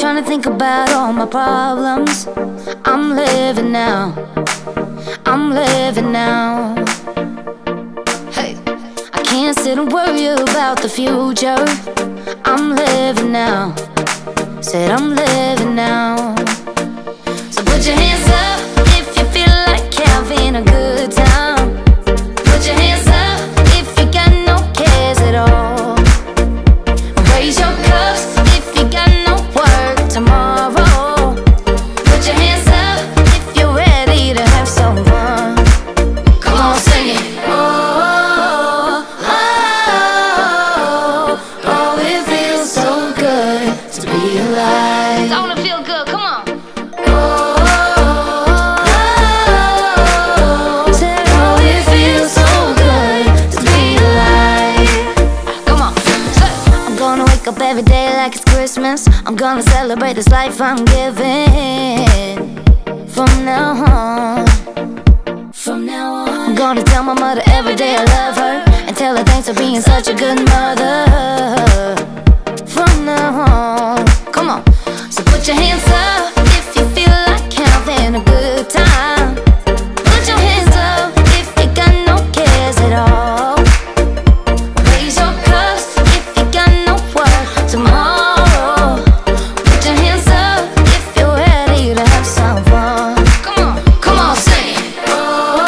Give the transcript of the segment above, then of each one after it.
trying to think about all my problems. I'm living now, I'm living now. Hey, I can't sit and worry about the future. I'm living now, said I'm living now. So put your hands up if you feel like having a good time. Put your hands up if you got no cares at all. Raise your cups if you got no work tomorrow. Put your hands up if you're ready to have some fun. Come on, sing it. Oh, oh, oh, oh, it feels so good to be alive. Don't it feel good? Come on. Up every day like it's Christmas. I'm gonna celebrate this life I'm giving. From now on, from now on, I'm gonna tell my mother every day I love her, and tell her thanks for being such a good mother. From now on, come on. So put your hands up if you feel like having a good time. Put your hands up if you got no cares at all. Raise your cups if you got no tomorrow. Put your hands up if you're ready to have some fun. Come on, come on, sing it. Oh,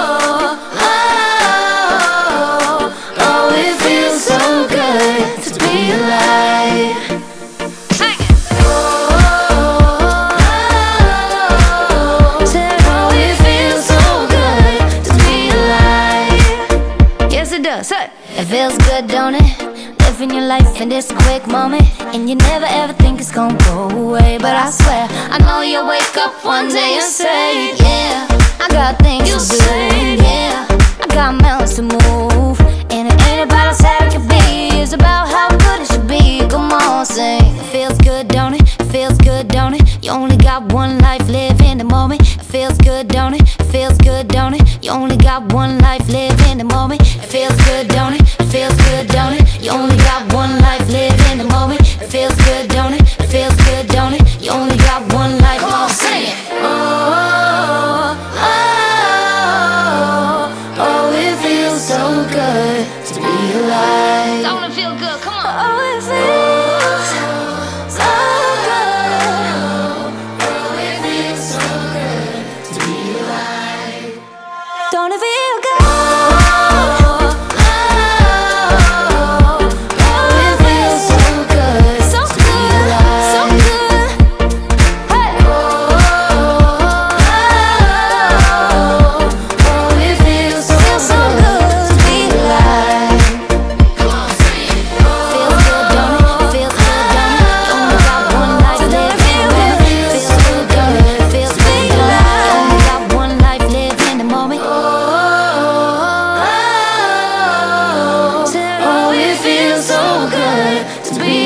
oh, oh, oh, it feels so good to be alive. Sing it. Oh, said, oh, it feels so good to be alive. Yes, it does. Hey. It feels good, don't it? Living your life in this quick moment, and you never ever think it's gonna go away. But I swear, I know you'll wake up one day and say, yeah, I got things to do, yeah, I got mountains to move. And it ain't about how sad it can be, it's about how good it should be. Come on, sing. It feels good, don't it? It feels good, don't it? You only got one life, live in the moment. It feels good, don't it? It feels good, don't it? You only got one life, live in the moment. It feels good, don't it? It feels good, don't it? You only got one life, live in the moment. It feels good, don't it? It feels good, don't it? You only got one life. Come on, sing it. Oh, oh, oh, oh, it feels so good to be alive. Don't it feel good? Come on. Oh, it feels so good. Oh, it feels so good to be alive. Don't it feel good? To be